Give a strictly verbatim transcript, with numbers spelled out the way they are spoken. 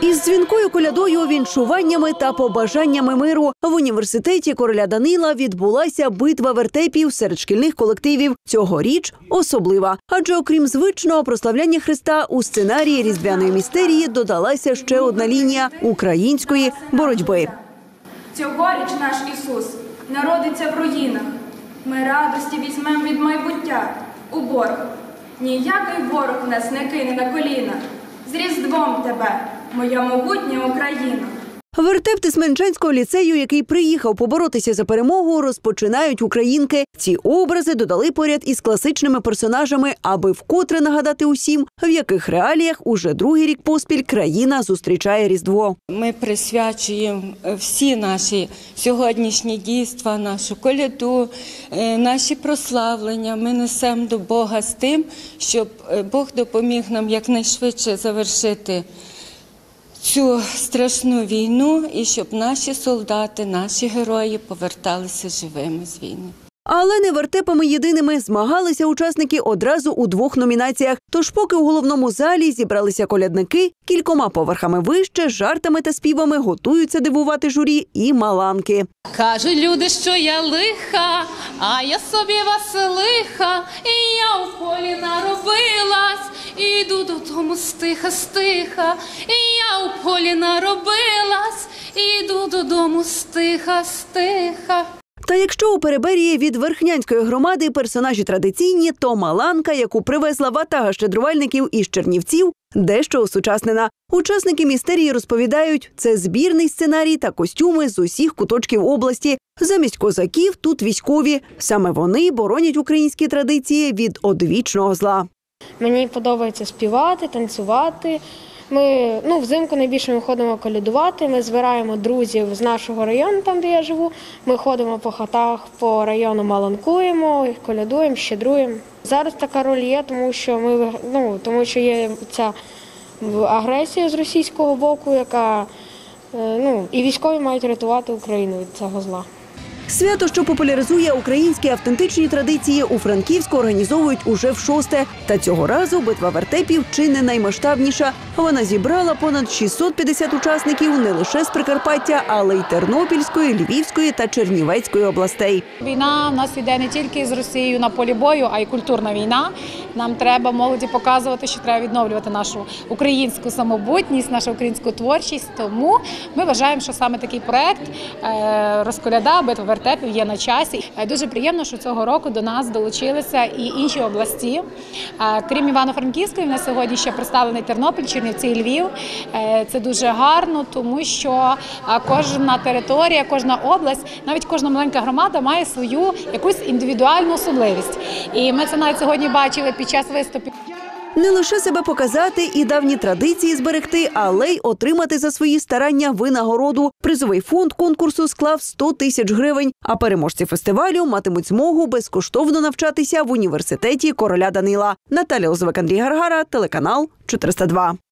Із дзвінкою колядою, віншуваннями та побажаннями миру в університеті короля Данила відбулася битва вертепів серед шкільних колективів. Цьогоріч особлива, адже окрім звичного прославляння Христа, у сценарії різдвяної містерії додалася ще одна лінія – української боротьби. Цьогоріч наш Ісус народиться в руїнах. Ми радості візьмем від майбуття у борг. Ніякий ворог нас не кине на коліна. З Різдвом тебе, моя могутня Україна. Вертеп Тисменчанського ліцею, який приїхав поборотися за перемогу, розпочинають українки. Ці образи додали поряд із класичними персонажами, аби вкотре нагадати усім, в яких реаліях уже другий рік поспіль країна зустрічає Різдво. Ми присвячуємо всі наші сьогоднішні дійства, нашу коляду, наші прославлення. Ми несемо до Бога з тим, щоб Бог допоміг нам якнайшвидше завершити цю страшну війну і щоб наші солдати, наші герої поверталися живими з війни. Але не вертепами єдиними змагалися учасники одразу у двох номінаціях. Тож поки у головному залі зібралися колядники, кількома поверхами вище, жартами та співами готуються дивувати журі і маланки. Кажуть люди, що я лиха, а я собі Василиха, і я у полі наробилась, іду додому стиха-стиха, і я у полі наробилась, іду додому стиха-стиха. Та якщо у Переберії від верхнянської громади персонажі традиційні, то маланка, яку привезла ватага щедрувальників із Чернівців, дещо осучаснена. Учасники містерії розповідають, це збірний сценарій та костюми з усіх куточків області. Замість козаків тут військові. Саме вони боронять українські традиції від одвічного зла. Мені подобається співати, танцювати. Ми, ну, взимку найбільше ми ходимо колядувати, ми збираємо друзів з нашого району, там, де я живу. Ми ходимо по хатах, по району маланкуємо, колядуємо, щедруємо. Зараз така роль є, тому що, ми, ну, тому що є ця агресія з російського боку, яка, ну, і військові мають рятувати Україну від цього зла. Свято, що популяризує українські автентичні традиції, у Франківську організовують уже в шосте. Та цього разу битва вертепів чи не наймасштабніша. Вона зібрала понад шістсот п'ятдесят учасників не лише з Прикарпаття, але й Тернопільської, Львівської та Чернівецької областей. Війна в нас йде не тільки з Росією на полі бою, а й культурна війна. Нам треба молоді показувати, що треба відновлювати нашу українську самобутність, нашу українську творчість. Тому ми вважаємо, що саме такий проект «Розколяда. Битва вертепів» є на часі. Дуже приємно, що цього року до нас долучилися і інші області. Крім Івано-Франківської, в нас сьогодні ще представлений Тернопіль, Чернівці і Львів. Це дуже гарно, тому що кожна територія, кожна область, навіть кожна маленька громада має свою якусь індивідуальну особливість. І ми це навіть сьогодні бачили під час виступів. Не лише себе показати і давні традиції зберегти, але й отримати за свої старання винагороду. Призовий фонд конкурсу склав сто тисяч гривень, а переможці фестивалю матимуть змогу безкоштовно навчатися в університеті короля Данила. Наталя Лозовик, Андрій Гаргара, телеканал чотириста два.